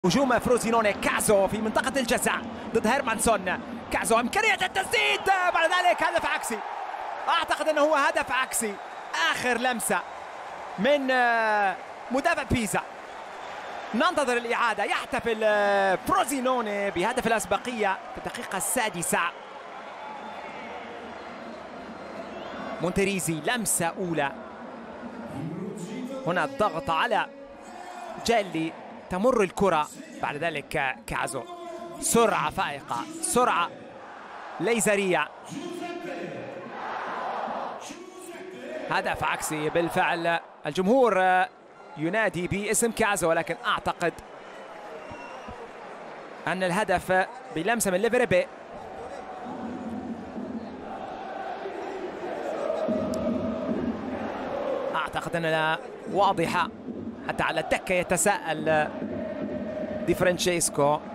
هجوم فروزينوني. كازو في منطقة الجزاء ضد هيرمانسون. كازو إمكانية التسديد، بعد ذلك هدف عكسي. أعتقد أنه هو هدف عكسي. آخر لمسة من مدافع بيزا. ننتظر الإعادة. يحتفل فروزينوني بهدف الأسبقية في الدقيقة السادسة. مونتيريزي لمسة أولى. هنا الضغط على جالي، تمر الكرة، بعد ذلك كازو. سرعة فائقة، سرعة ليزرية. هدف عكسي بالفعل. الجمهور ينادي باسم كازو، ولكن أعتقد أن الهدف بلمسة من ليفربي. أعتقد أنها واضحة، حتى على الدكة يتساءل دي فرانشيسكو.